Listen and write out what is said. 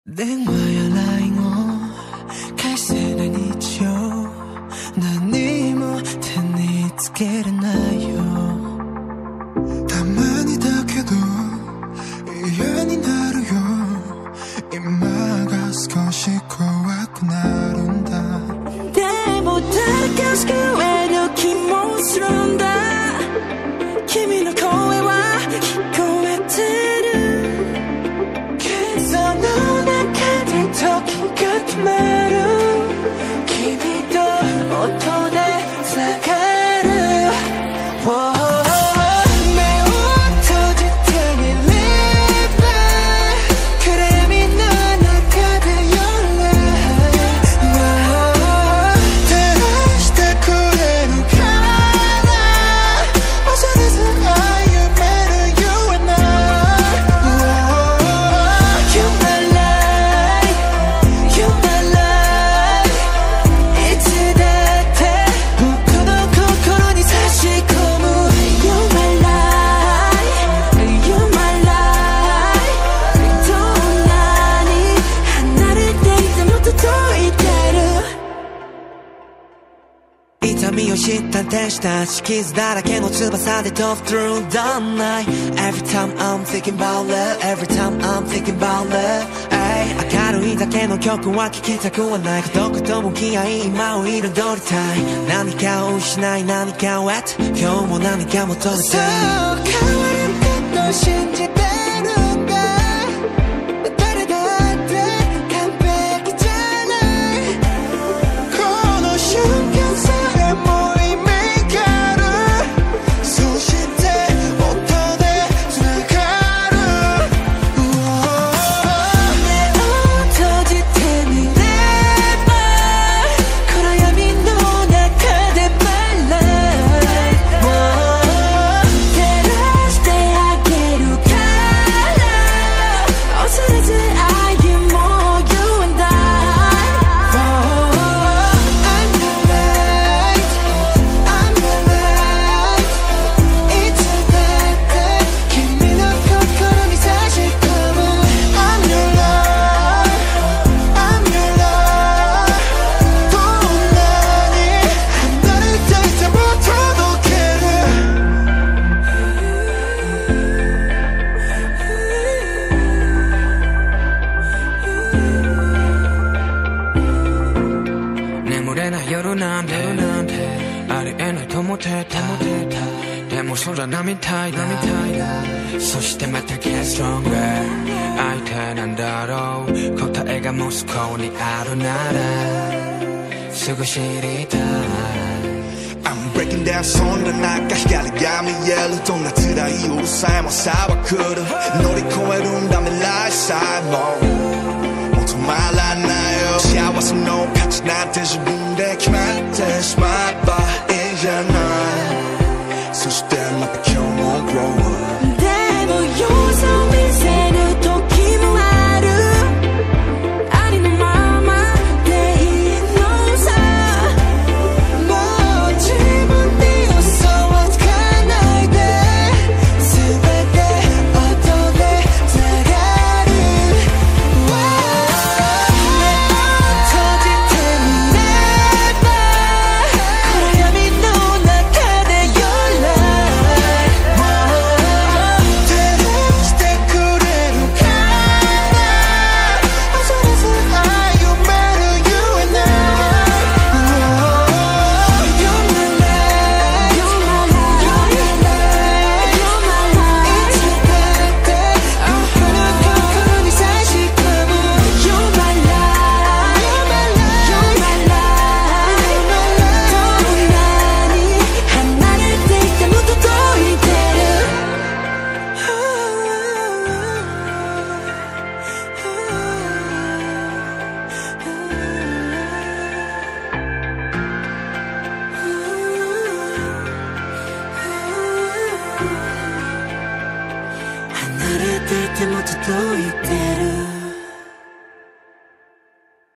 電話や LINE を返せない日常何も手につけれないよたまにだけど嫌になるよ今が少し怖くなるんだでも誰か救える気もするんだ君の声は聞こえてるけどの中で時が止まる君と音でつながる、目を閉じてみれば暗闇の中で夜照らしてくれるから恐れず歩める You and I You're my light You're my light いつだって僕の心に差し込む You're my light You're my light どんなに離れていても届いてる痛みを知った天使たち傷だらけの翼で飛ぶ Through the night Every time I'm thinking about love Every time I'm thinking about love Ay 明るいだけの曲は聴きたくはない孤独と向き合い今を彩りたい何かを失い何かを得て今日も何か求めてそう変わること信じてるんだ誰だって完璧じゃないこの瞬間さえも意味があるそして音でつながる目を閉じてみれば暗闇の中で My light 照らしてあげるから恐れず歩もう You and I I'm the light I'm the light いつだって君の心に差し込む I'm your light I'm your light どんなに離れていても届ける眠れない夜なんてありえないと思ってたでも空波みたいだそしてまた Get stronger 相手なんだろう答えがモスコにあるならすぐ知りたい I'm breaking down そんな中光が見えるどんな辛い夜さえも朝は来る乗り越えるんだ未来さえももう止まらないよ幸せの価値なんて自分で決まってしまえばいいじゃないそしてまた今日も grow up でも様子を見せる時もあるありのままでいいのさもう自分に嘘はつかないで全て音でつながる目を閉じてみれば暗闇の中で Your light 照らしてくれるから恐れず歩める You and I You're my light You're my light You're my light いつだって僕の心に差し込む You're my light You're my light どんなに離れていても届いてる離れていても届いてる